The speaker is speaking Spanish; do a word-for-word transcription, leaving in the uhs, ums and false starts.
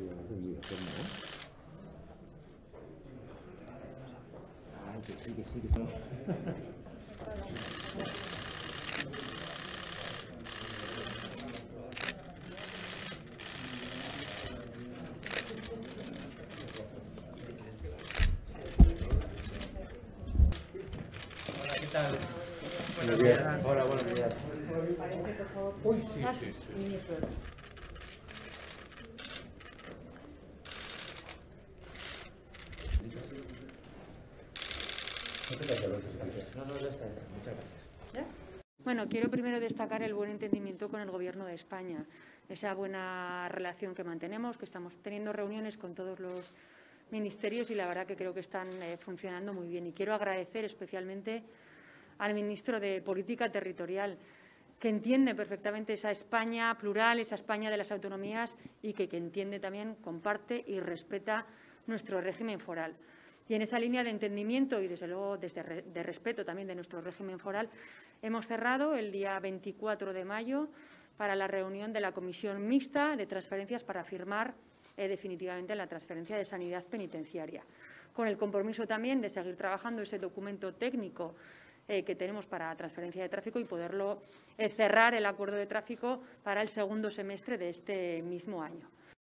Ay, que sí, que sí, que sí. Hola, ¿qué tal? Buenos días. Hola, buenos días. Uy, sí, sí, sí. No, no, ya está, ya está. Muchas gracias. Bueno, quiero primero destacar el buen entendimiento con el Gobierno de España, esa buena relación que mantenemos, que estamos teniendo reuniones con todos los ministerios y la verdad que creo que están eh, funcionando muy bien. Y quiero agradecer especialmente al ministro de Política Territorial, que entiende perfectamente esa España plural, esa España de las autonomías y que, que entiende también, comparte y respeta nuestro régimen foral. Y en esa línea de entendimiento y, desde luego, desde re, de respeto también de nuestro régimen foral, hemos cerrado el día veinticuatro de mayo para la reunión de la Comisión Mixta de Transferencias para firmar eh, definitivamente la transferencia de sanidad penitenciaria, con el compromiso también de seguir trabajando ese documento técnico eh, que tenemos para transferencia de tráfico y poderlo eh, cerrar el acuerdo de tráfico para el segundo semestre de este mismo año.